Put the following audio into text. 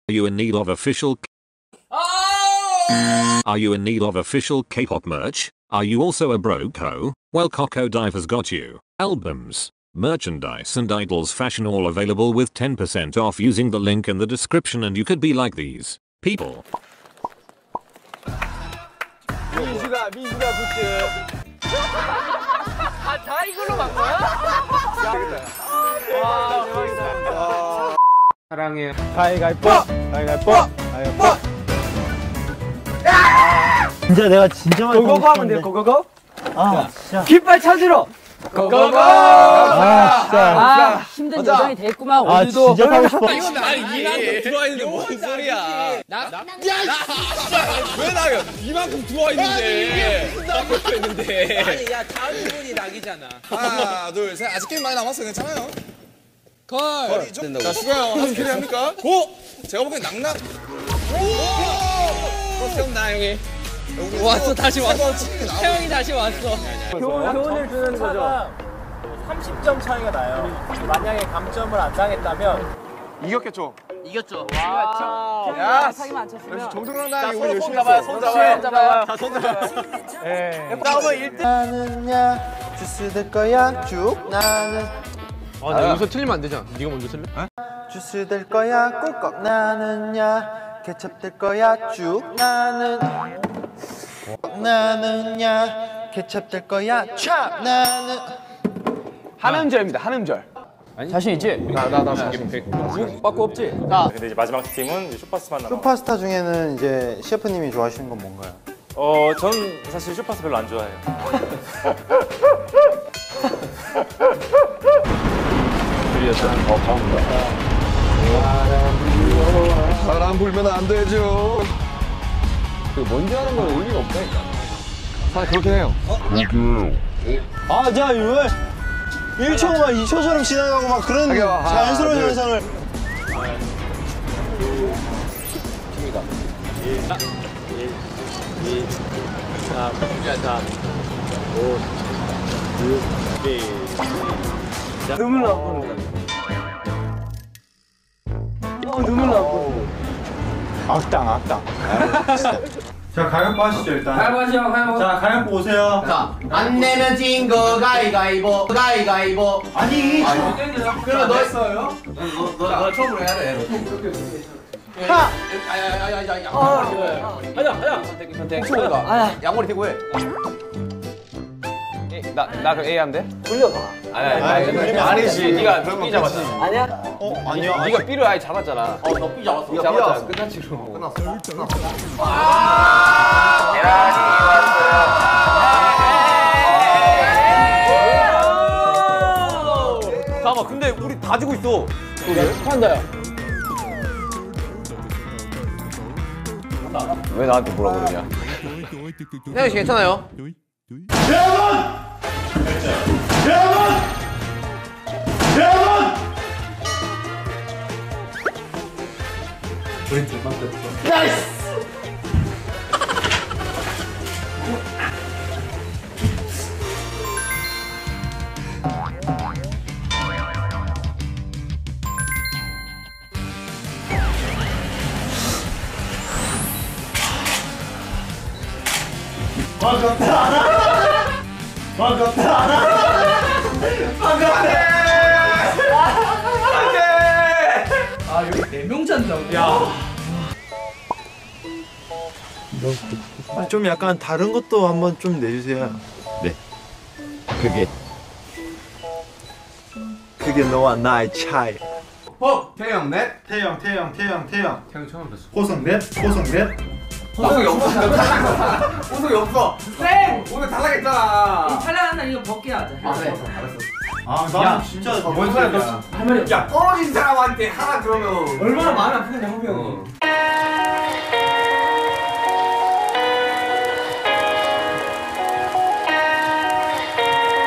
Are you in need of official Are you in need of official K-pop merch? Are you also a broco? Well, Crocodive has got you. Albums, merchandise and idols fashion all available with 10% off using the link in the description, and you could be like these people. 민수가 굿즈. 다 이걸로 만 거야? 와, 대박이다. 사랑해. 가위가위뽀. 가위가위뽀. 가위가위뽀. 진짜 내가 진짜 많이 고고고 하면 돼요. 고고고. 아 진짜 깃발 찾으러. 고고고. 아 진짜 아 힘든 여정이 됐구만. 아 오늘도. 진짜 하고 싶어. 이건 아니 이만큼 들어와 있는데 뭔 소리야? 왜 나요? 이만큼 들어와 있는데. 있는데. 아니 야 다음 분이 낙이잖아. 하나, 둘, 셋. 아직 게임 많이 남았어요. 괜찮아요? 걸. 자, 슈가 형 한 캐리 합니까? 고! 제가 보기엔 낙낙. 오! 세운다 형이. 왔어 다시 왔어. 태영이 다시 왔어. 교훈을 주는 거죠. 30점 차이가 나요. 만약에 감점을 안 당했다면 이겼겠죠? 이겼죠. 야, 사기만 안 쳤으면. 역시 정정당당히 우리 열심히 잡아요. 했어. 손 잡아요. 손 잡아요. 자, 손 잡아요. 예. 다음은 1등. 나는야 주스 될 거야 쭉 나는 아, 나 여기서 틀리면 안 되잖아. 네가 먼저 틀래? 주스 될 거야 꿀꺽 나는야 케첩 될 거야 쭉 나는야 케첩 될 거야 촥 나는 한 음절입니다. 한 음절. 자신 있지? 나 자신. 빠꾸 없지? 근데 이제 마지막 팀은 슈퍼스만 남아. 슈퍼스타 중에는 이제 셰프님이 좋아하시는 건 뭔가요? 전 사실 슈퍼스타 별로 안 좋아해요. 바람 불면 안 되죠. 먼저 하는 건 의미가 없다니까. 사실 그렇긴 해요. 아, 자, 이거 1초만 2초처럼 지나가고 막 그런 자연스러운 현상을. 눈물 나고. 눈물 나고. 악당. 자, 가위바위보 하시죠, 일단. 가위바위보. 자, 가위바위보 오세요. 자, 안 내면 진 거 가위가위보. 가위가위보. 아니, 그러면 너 했어요? 너 처음으로 해야 돼. 하! 야야야야야. 가자. 선택. 친구가. 양머리 대고 해. 나 그 A 하면 돼? 돌려봐. 아니지. 네가 B 잡았잖아. 아니야? 아니요. 네가 B를 아예 잡았잖아. 너 B 잡았어. B 잡았잖아. 끝났지 그럼. 끝났어. 잠깐만, 근데 우리 다 지고 있어. 한다요. 왜 나한테 뭐라 그러냐? 태영 씨 괜찮아요? 아 여기 4명 잔다고? 야. 좀 약간 다른 것도 한번 좀 내주세요. 네. 그게 너와 나의 차이. 태영 넷. 태영. 태영 처음 뵀어. 호성 넷. 호성이 없어. 호성이 없어. 쌤! 오늘 탈락했잖아. 탈락한다 이거 벗게 하자. 그래. 아, 나는 진짜 뭔 소리야? 할 말이 없어. 떨어진 사람한테 하라 그러면 얼마나 마음이 아프겠냐 호병이.